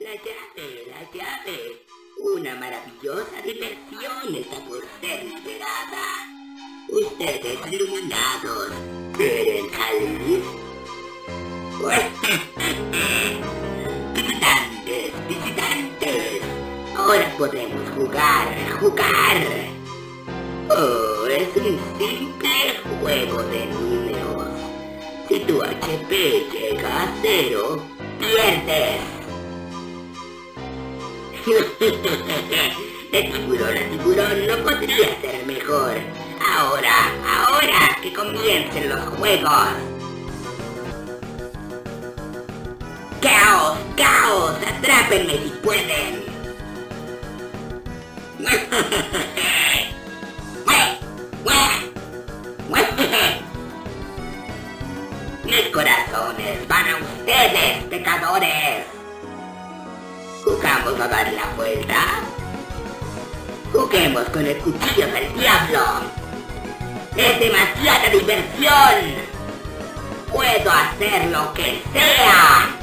La llave. Una maravillosa diversión está por ser liberada. Ustedes iluminados, ¿quieren salir? Visitantes, ahora podemos jugar. Oh, es un simple juego de números. Si tu HP llega a 0, pierdes. De tiburón a tiburón no podría ser mejor. Ahora que comiencen los juegos. ¡Caos! ¡Atrápenme si pueden! Mis corazones van a ustedes, pecadores. ¿Jugamos a dar la vuelta? Juguemos con el cuchillo del diablo. ¡Es demasiada diversión! ¡Puedo hacer lo que sea!